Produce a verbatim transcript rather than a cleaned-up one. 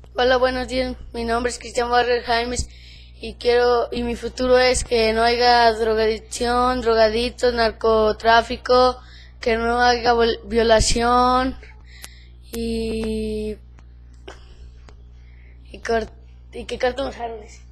Hola, buenos días. Mi nombre es Cristian Barrer Jaimes y quiero y mi futuro es que no haya drogadicción, drogaditos, narcotráfico, que no haya violación y y, cort, y que corten los árboles.